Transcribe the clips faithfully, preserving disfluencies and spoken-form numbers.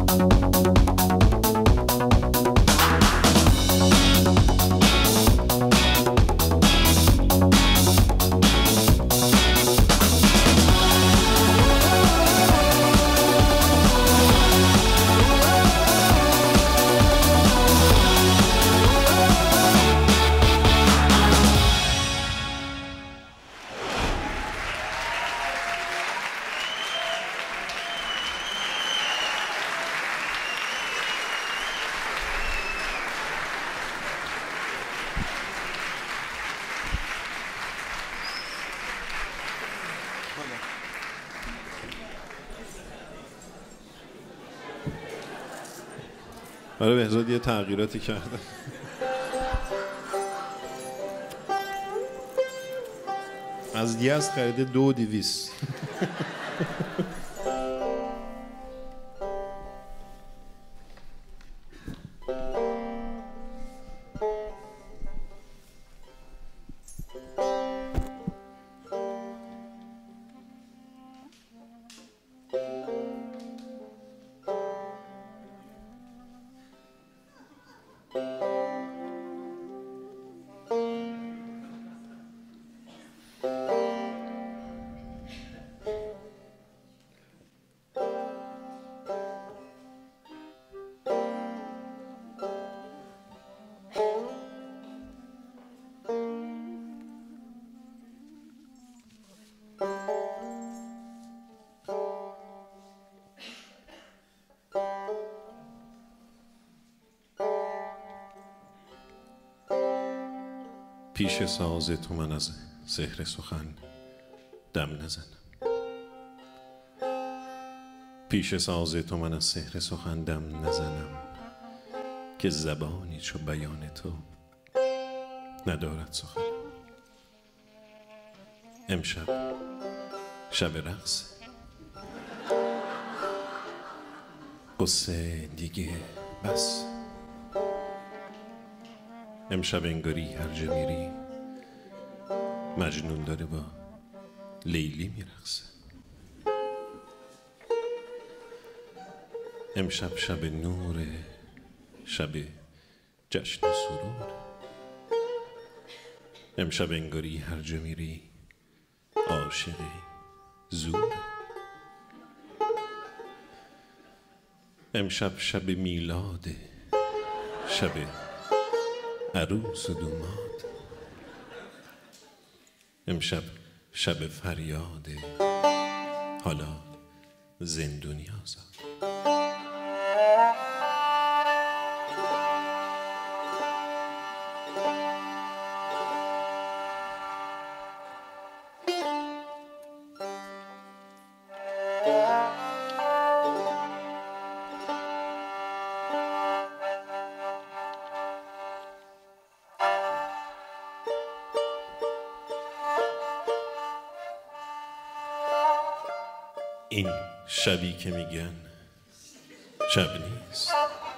برای بهزاد یه تغییراتی کرده. از یزد خریده دو دیویس. پیش ساز تو من از سحر سخن دم نزنم، پیش ساز تو من از سحر سخن دم نزنم، که زبانی چو بیان تو ندارد سخن. امشب شب رقص، قصه دیگه بس. امشب انگاری هر جا میری مجنون داره با لیلی میرقصه. امشب شب نور، شب جشن و سرور. امشب انگاری هر جا میری عاشقی زور. امشب شب میلاده، شب عروس و دوماد. امشب شب فریاده، حالا زندونی آزاد. این شبی که میگن شب نیست،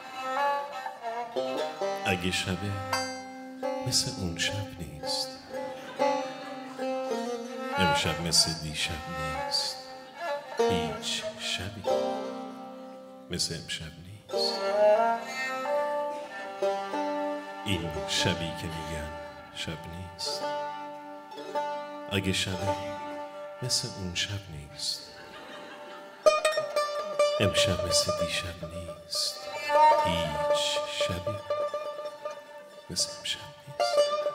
اگه شبه مثل اون شب نیست. امشب مثل دیشب نیست، هیچ شبی مثل امشب نیست. این شبی که میگن شب نیست، اگه شبه مثل اون شب نیست. امشب مثل دیشب نیست، هیچ شبی مثل امشب نیست.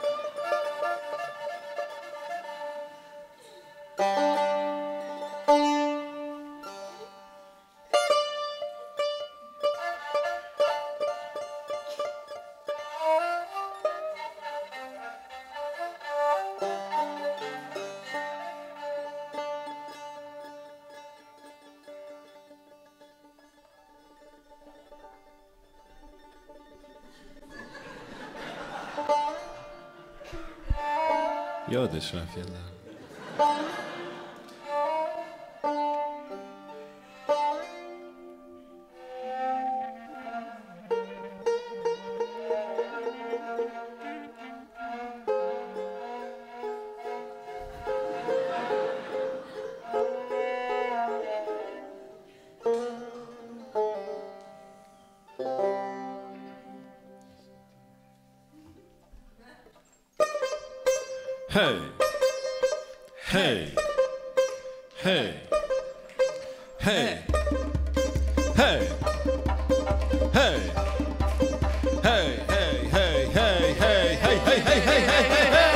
یادش رفت یه Hey, hey, hey, hey, hey, hey, hey, hey, hey, hey, hey, hey, hey, hey, hey, hey, hey.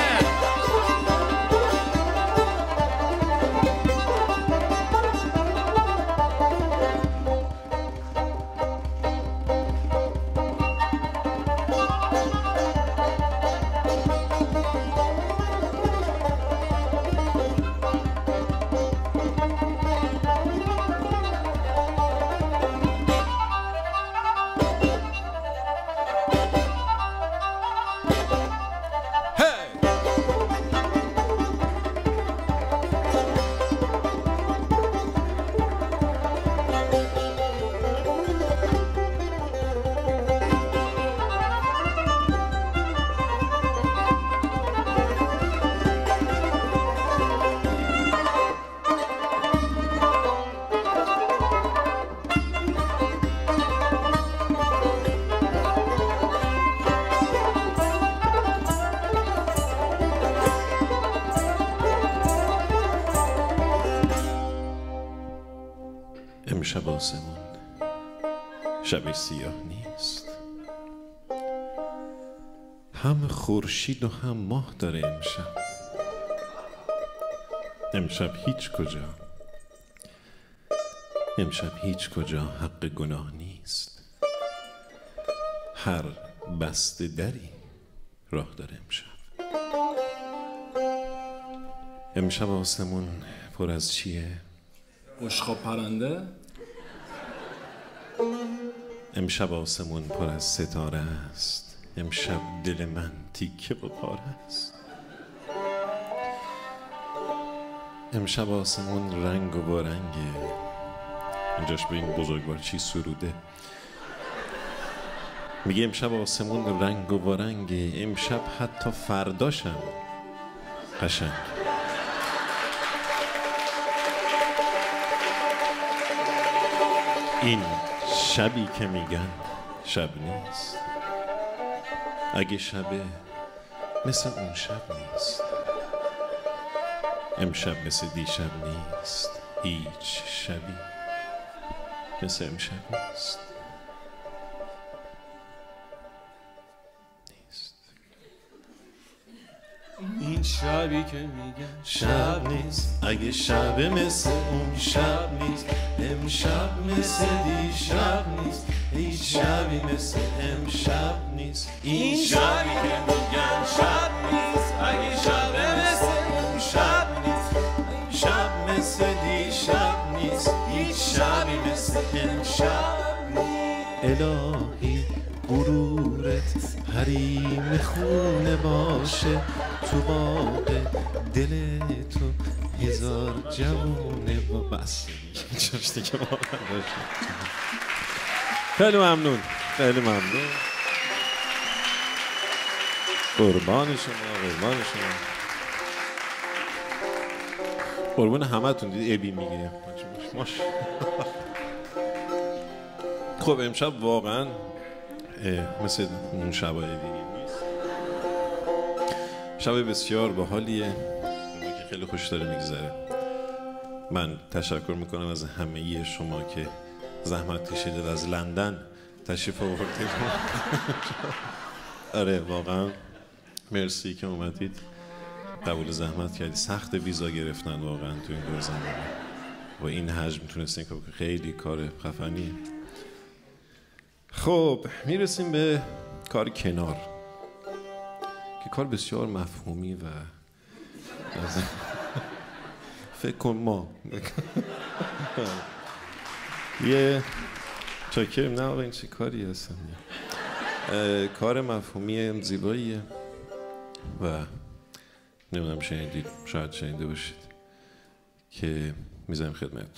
امشب آسمون شب سیاه نیست، هم خورشید و هم ماه داره امشب. امشب هیچ کجا امشب هیچ کجا حق گناه نیست. هر بسته دری راه داره امشب. امشب آسمون پر از چیه؟ بشقاب پرنده؟ امشب آسمون پر از ستاره است. امشب دل من تیکه و پاره است. امشب آسمون رنگ و بارنگه. اینجاش به این بزرگوار چی سروده؟ میگه امشب آسمون رنگ و بارنگه. امشب حتی فرداشم قشنگ. این شبی که میگن شب نیست. اگه شبه مثل اون شب نیست. امشب مثل دیشب نیست. هیچ شبی مثل امشب نیست. نیست. این شبی که میگن شب نیست. اگه شبه مثل اون شب نیست. امشب مثل دیشب نیست. هیچ شبی مثل امشب نیست. این شبی که میگن شب نیست. اگه شبه مثل اون شب نیست. شب مثل دیشب نیست. هیچ شبی مثل امشب نیست. الهی غرورت حریم خونه باشه. تو باغ دل تو هزار جوونه با بس چشتی که واقعا باشه. خیلی ممنون، خیلی ممنون. قربان شما، قربان شما، قربان همه تون. دید ابی میگیره ماش. خب امشب واقعا مثل اون شبای دیگه نیست. شب بسیار باحالیه، ما که خیلی خوش داره میگذره. من تشکر میکنم از همه شما که زحمت کشیدید، از لندن تشریف آوردید. آره واقعا مرسی که اومدید، قبول زحمت کردید. سخت ویزا گرفتن واقعا تو این دور زمانه و این حجم تونستین که خیلی کار خفنیه. خب میرسیم به کار کنار که کار بسیار مفهومی و فکر کن ما یه چاکرم. نه آقا این چه کاری هستم. کار مفهومی زیباییه و نمیدونم شنیدید، شاید شنیده باشید که میذارم خدمتتون.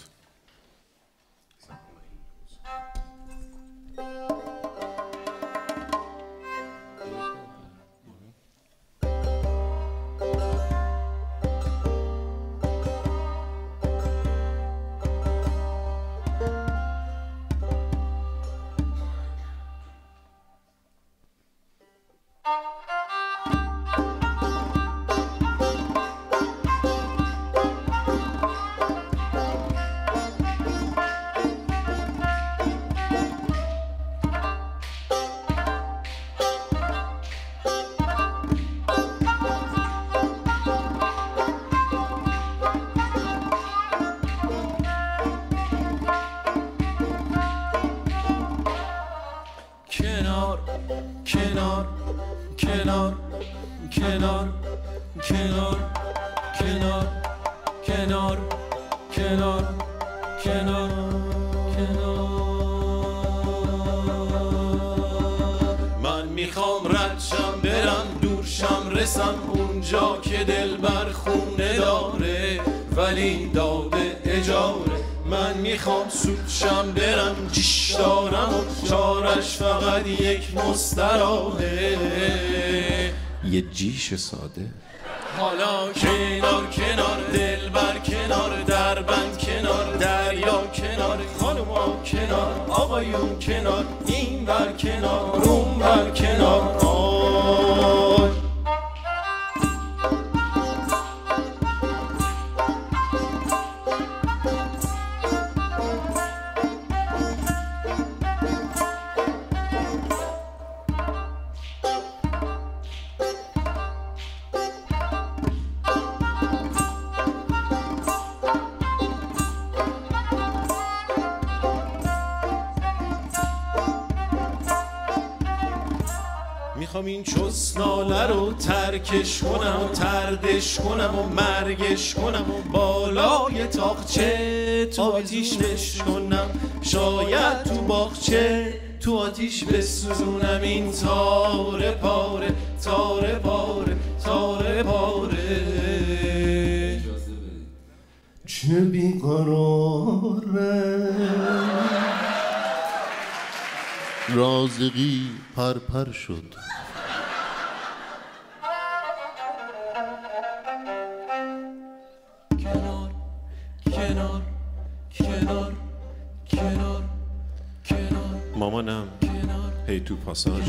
کنار کنار کنار کنار کنار کنار کنار کنار من میخوام ردشم برم دورشم رسم اونجا که دل بر خونه داره ولی داده اجاره من میخوام سودشم برم جیش دارم و چارش فقط یک مستراحه یه جیش ساده حالا کنار کنار دل بر کنار در بند کنار دریا کنار خانوما کنار آقایون کنار این بر کنار اون بر کنار آی میخوام این چسناله رو ترکش کنم و تردش کنم و مرگش کنم و بالای تاقچه تو آتیش بشکنم شاید تو باغچه تو آتیش بسوزونم این تاره پاره تاره پاره تاره پاره چه بیقراره رازقی پرپر شد کنار کنار کنار کنار کنار مامانم هی تو پاساژ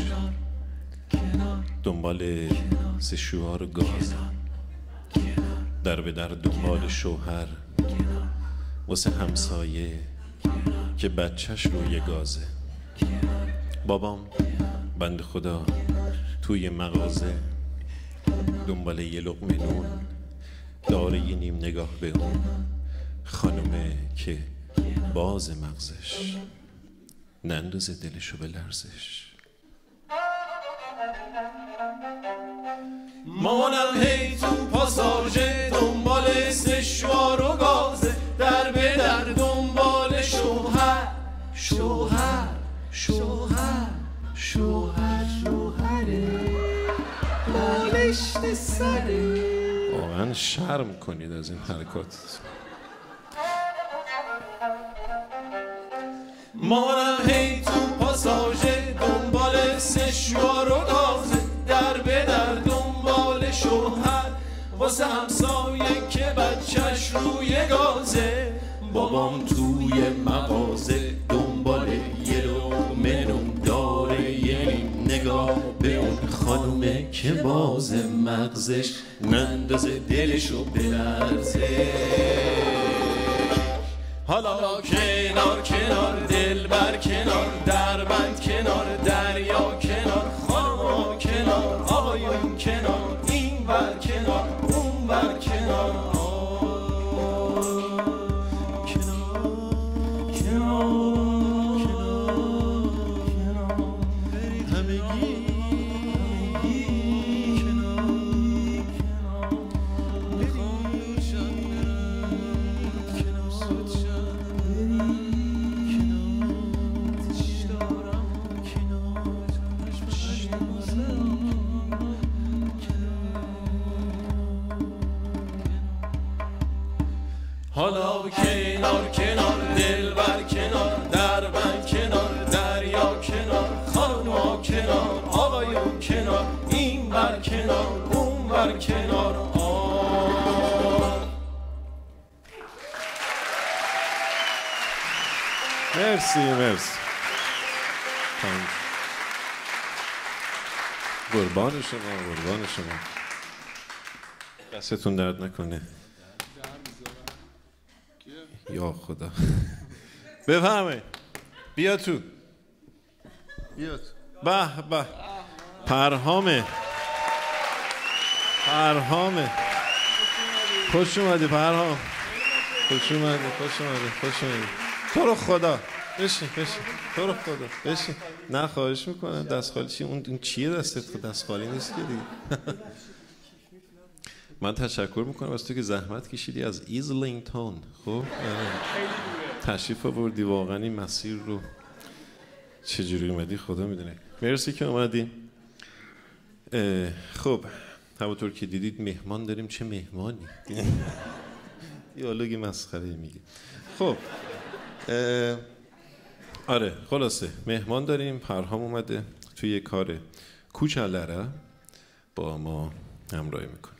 دنبال سه شوهر گاز در به در دنبال شوهر واسه همسایه که بچهش روی گازه بابام بند خدا توی مغازه دنبال یه لقمه نون داره یه نیم نگاه به اون خانومه که باز مغزش نندازه دلشو به لرزش مامانم هی تو پاساژه دنبال سشوار و گازه در به در دنبال شوهر شوهر شوهر شوهر شوهره بالشت سره واقعا شرم کنید از این حرکات مامانم هی تو پاساژه دنبال سشوار و گازه در به در دنبال شوهر واسه همسایه که بچهش روی گازه بابام توی مغازه دنبال یه لقمه نون داره یه نگاه به اون خانومه که باز مغزش نندازه دلشو بلرزه حالا کنار کنار دل بر کنار در بند کنار دریا کنار خانوما کنار آقایون کنار این بر کنار اون بر کنار حالا کنار کنار دل بر کنار در بند کنار دریا کنار خانوما کنار آقایون کنار این بر کنار اون بر کنار آه. مرسی مرسی قربان شما قربان شما دستتون درد نکنه یا خدا بفرمایید بیا تو بیا تو به به پرهامه پرهامه خوش اومدی پرهام خوش اومدی خوش اومدی خوش اومدی تو رو خدا بشین بشین تو رو خدا بشین. نه خواهش میکنم. دست خالی چی؟ اون چیه دستت؟ دست خالی نیست که دیگه. من تشکر میکنم از تو که زحمت کشیدی از ایزلینگتون. خب تشریف آوردی، واقعا این مسیر رو چجوری اومدی خدا میدونه. مرسی که اومدی. خب همونطور که دیدید مهمان داریم. چه مهمانی؟ دیالوگ مسخره میگه. خب آره خلاصه مهمان داریم. پرهام اومده توی کار کوچلره با ما همراهی میکنه.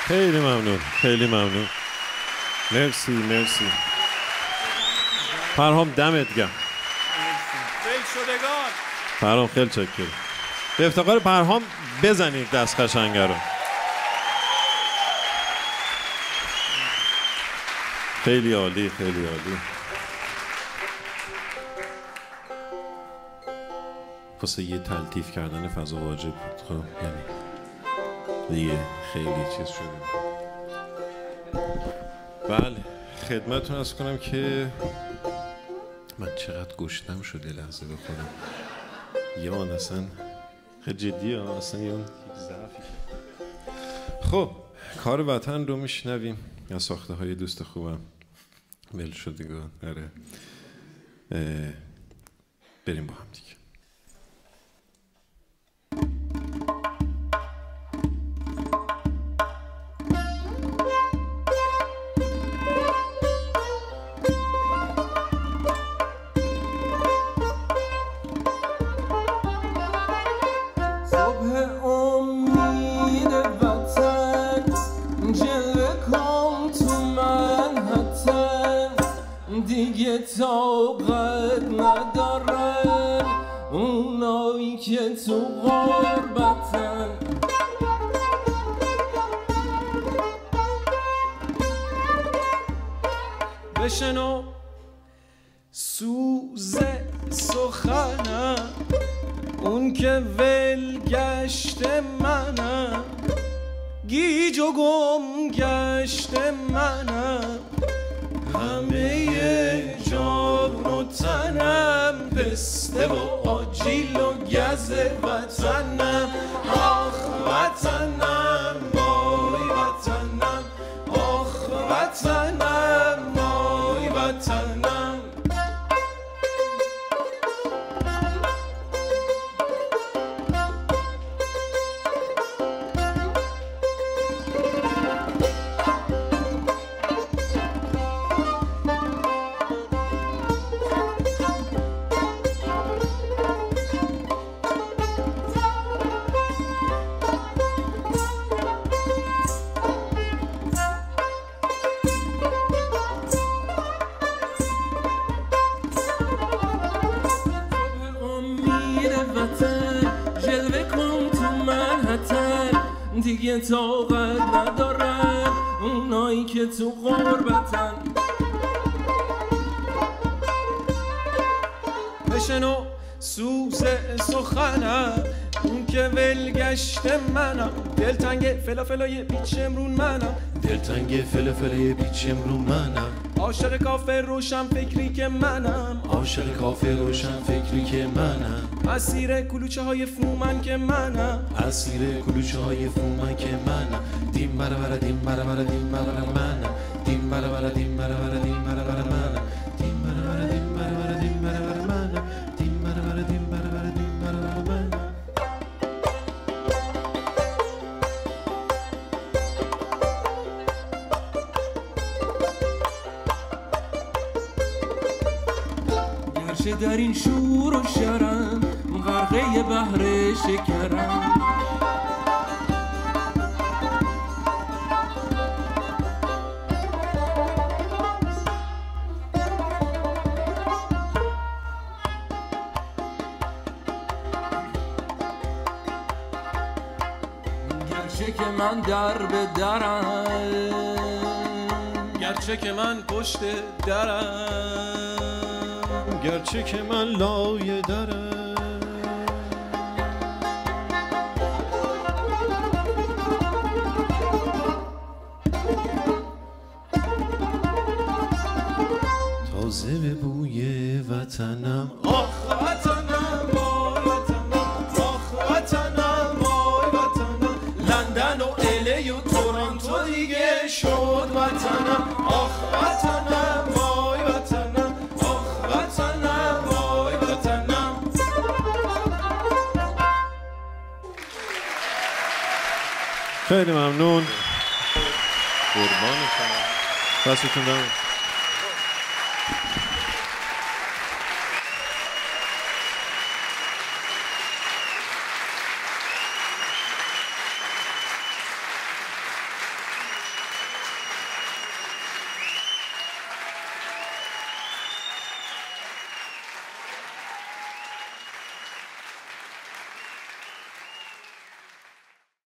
خیلی ممنون، خیلی ممنون. مرسی، مرسی. پرهام دمت گرم. دلشدگان. پرهام خیلی چکر. به افتخار پرهام بزنید دست قشنگه رو. خیلی عالی، خیلی عالی. واسه یه تلطیف کردن فضا واجب بود. خب یعنی دیگه خیلی چیز شده. بله خدمتتون عرض کنم که من چقدر گشتم شده لحظه بخورم. یه آن اصلا خیلی جدیه، اصلا یه اون ضعفی. خب کار وطن رو میشنویم از ساخته های دوست خوبم ولشدگان. آره بریم با هم دیگه. دیگه طاقت ندارن اونایی که تو غربتن. بشنو سوز سخنم، اون که ول گشت منم، گیج و گم گشت منم، همه جان و تنم پسته و آجیل و گز وطنم. آخ وطنم وای وطنم، آخ وطنم وای وطنم. دیگه طاقت ندارن اونایی که تو غربتن. بشنو سوز سخنم، اون که ولگشت منم، دلتنگ فلافلای پیچ امرون منم، دلتنگ فلافلای پیچ امرون منم، عاشق کافه روشن فکری که منم، عاشق کافه روشن فکری که منم، اسیر کلوچه های فومن که منم، اسیر کلوچه های فومن که منم. دیم برا برا دیم برا برا دیم برا برا منم، دیم برا برا دیم برا برا دیم برا برا منم، دیم برا برا دیم برا برا دیم برا برا منم، دیم برا برا دیم برا برا دیم برا برا منم. گرچه در این شور و شرم غرقه بحر شکرم، گرچه که من در به درم، گرچه که من پشت درم، گرچه که من لای درم، تازه به بوی وطنم. آخ وطنم وای وطنم، آخ وطنم وای وطنم، لندن و الی و تورنتو دیگه شد وطنم. آخ وطنم وای وطنم، آخ وطنم وای وطنم. خیلی ممنون، قربان شما، دستتون درد.